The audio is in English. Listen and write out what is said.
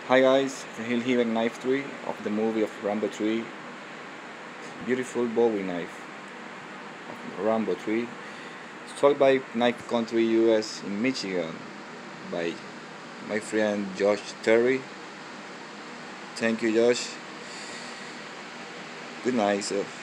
Hi guys, the GIL HIBBEN knife 3 of the movie of Rambo 3. Beautiful Bowie knife of Rambo 3. Sold by Knife Country US in Michigan by my friend Josh Terry. Thank you, Josh. Good night, sir.